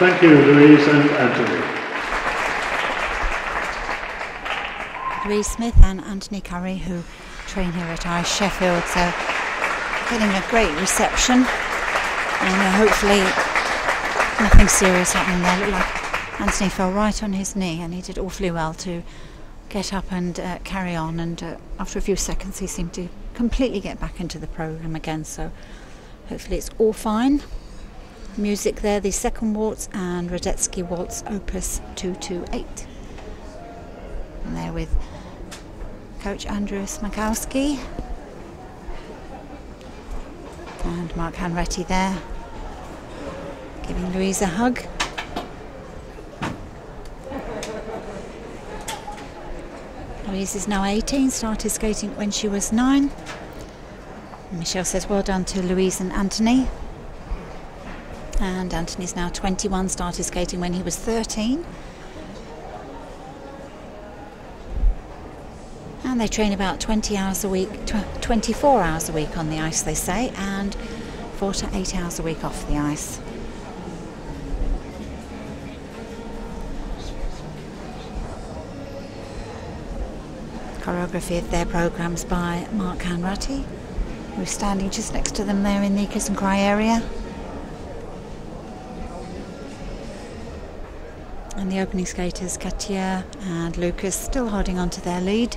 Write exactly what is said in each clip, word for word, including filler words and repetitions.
Thank you, Louise and Anthony. Louise Smith and Anthony Curry, who train here at I C E Sheffield, so getting a great reception, and uh, hopefully nothing serious happening there. Looked like Anthony fell right on his knee, and he did awfully well to get up and uh, carry on, and uh, after a few seconds he seemed to completely get back into the programme again, so hopefully it's all fine. Music there, the second waltz and Radetzky Waltz Opus two two eight. And there with Coach Andrew Smakowski and Mark Hanratty there, giving Louise a hug. Louise is now eighteen, started skating when she was nine. Michelle says well done to Louise and Anthony. And Anthony's now twenty-one, started skating when he was thirteen. And they train about twenty hours a week, twenty-four hours a week on the ice, they say, and four to eight hours a week off the ice. Choreography of their programmes by Mark Hanratty, who's standing just next to them there in the Kiss and Cry area. And the opening skaters, Katia and Lucas, still holding on to their lead.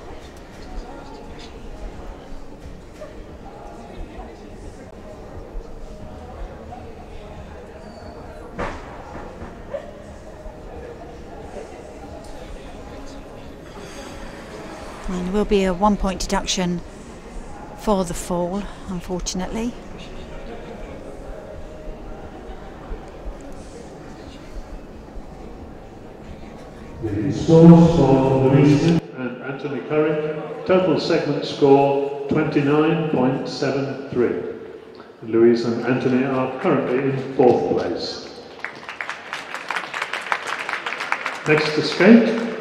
And there will be a one-point deduction for the fall, unfortunately. The scores for Louise Smith and Anthony Curry, total segment score twenty-nine point seven three. Louise and Anthony are currently in fourth place. Next to skate,